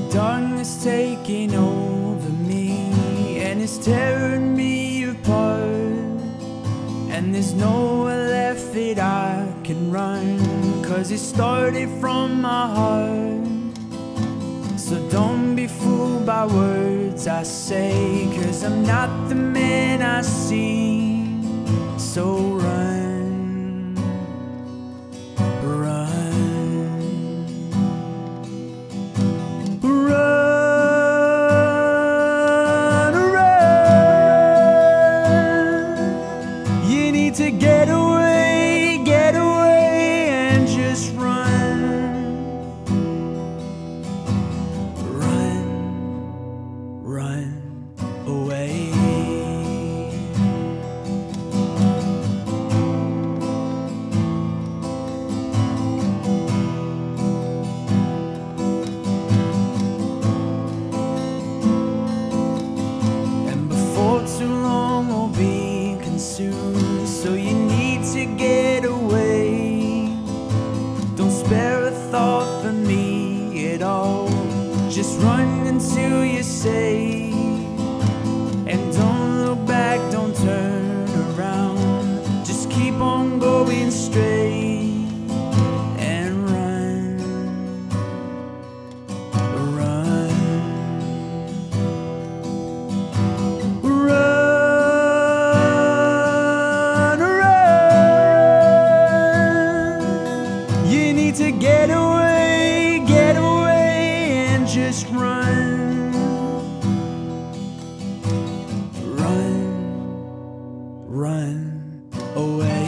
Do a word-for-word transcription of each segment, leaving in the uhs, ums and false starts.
darkness taking over me, and it's tearing me apart. And there's nowhere left that I can run, 'cause it started from my heart. So don't be fooled by words I say, 'cause I'm not the man I seem. So run, run, run, run. You need to get away, get away, and just run. Run, run away. Too long will be consumed, so you need to get away. Don't spare a thought for me at all. Just run until you're safe, and don't look back, don't turn around. Just keep on going straight and run, run. To get away, get away, and just run, run, run away.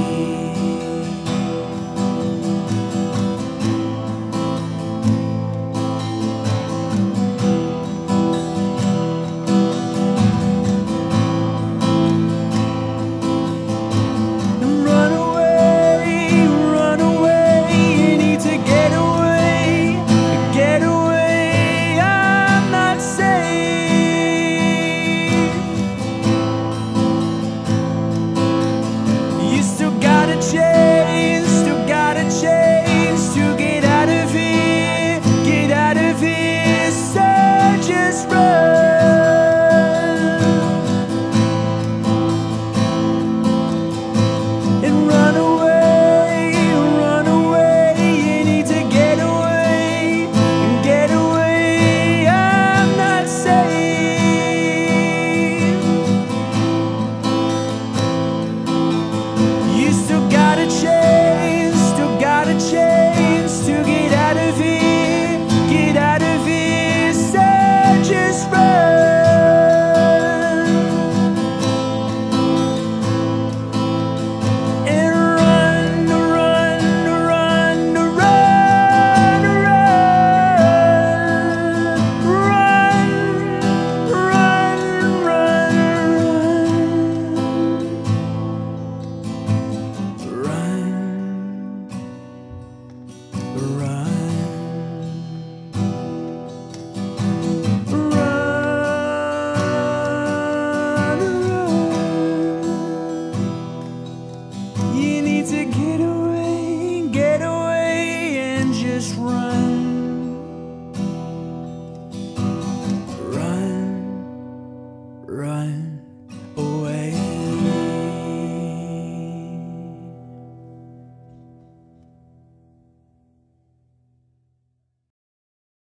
To get away, get away, and just run, run, run away.